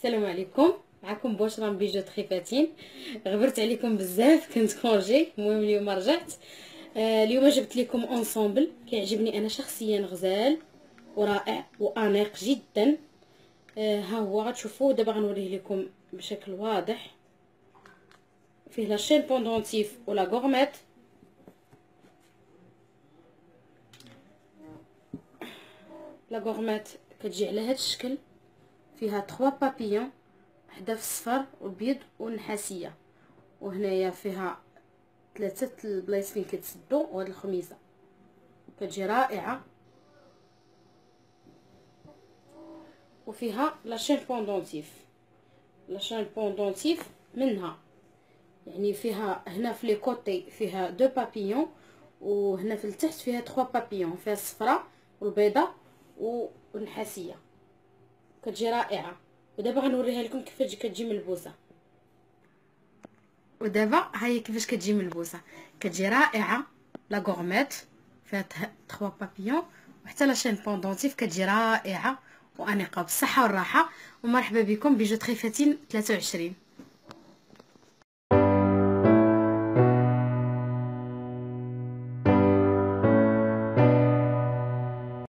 السلام عليكم. معكم بشرى من بيجو تخيفاتين. غبرت عليكم بزاف، كنت كونجي. المهم اليوم رجعت. اليوم جبت لكم انصامبل كيعجبني انا شخصيا، غزال ورائع وانيق جدا. ها هو غتشوفوه دابا، غنوريه لكم بشكل واضح. فيه لا شين بوندونتيف ولا غورميت. لا غورميت كتجي على هذا الشكل، فيها 3 بابيون، وحده في الصفر والبيض والنحاسيه، وهنايا فيها 3 البلايص فين كتسدو، وهاد الخميسه كتجي رائعه. وفيها لاشين بوندونتيف، لاشين بوندونتيف منها، يعني فيها هنا في لي كوتي فيها 2 بابيون، وهنا في التحت فيها 3 بابيون، فيها الصفراء والبيضه والنحاسيه، كتجي رائعه. ودابا غنوريها لكم كيفاش كتجي ملبوسه. ودابا هاهي كيفاش كتجي ملبوسه، كتجي رائعه. لا غورميت فيها 3 بابيون، وحتى لا شين بوندونتيف كتجي رائعه وانيقه بالصحه والراحه. ومرحبا بكم بيجو تخيفاتين 23.